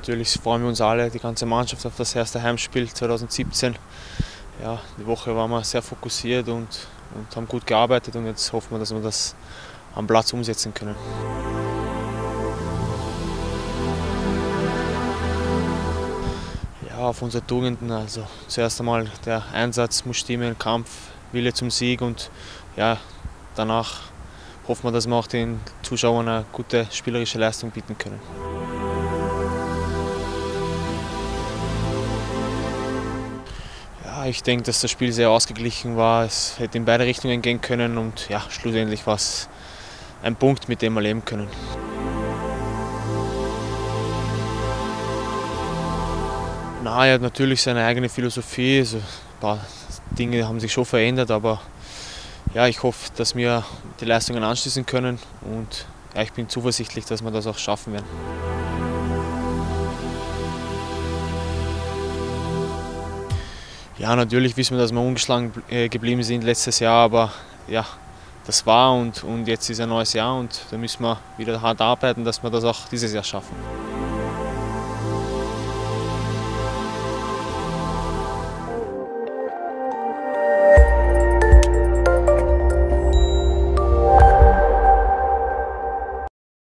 natürlich freuen wir uns alle, die ganze Mannschaft, auf das erste Heimspiel 2017. Ja, die Woche waren wir sehr fokussiert und haben gut gearbeitet und jetzt hoffen wir, dass wir das am Platz umsetzen können. Ja, auf unsere Tugenden, also zuerst einmal der Einsatz muss stimmen, Kampf, Wille zum Sieg und ja, danach hoffen wir, dass wir auch den Zuschauern eine gute spielerische Leistung bieten können. Ja, ich denke, dass das Spiel sehr ausgeglichen war. Es hätte in beide Richtungen gehen können und ja, schlussendlich war es ein Punkt, mit dem wir leben können. Na, er hat natürlich seine eigene Philosophie. Also ein paar Dinge haben sich schon verändert, aber ja, ich hoffe, dass wir die Leistungen anschließen können und ja, ich bin zuversichtlich, dass wir das auch schaffen werden. Ja, natürlich wissen wir, dass wir ungeschlagen geblieben sind letztes Jahr, aber ja, das war und jetzt ist ein neues Jahr und da müssen wir wieder hart arbeiten, dass wir das auch dieses Jahr schaffen.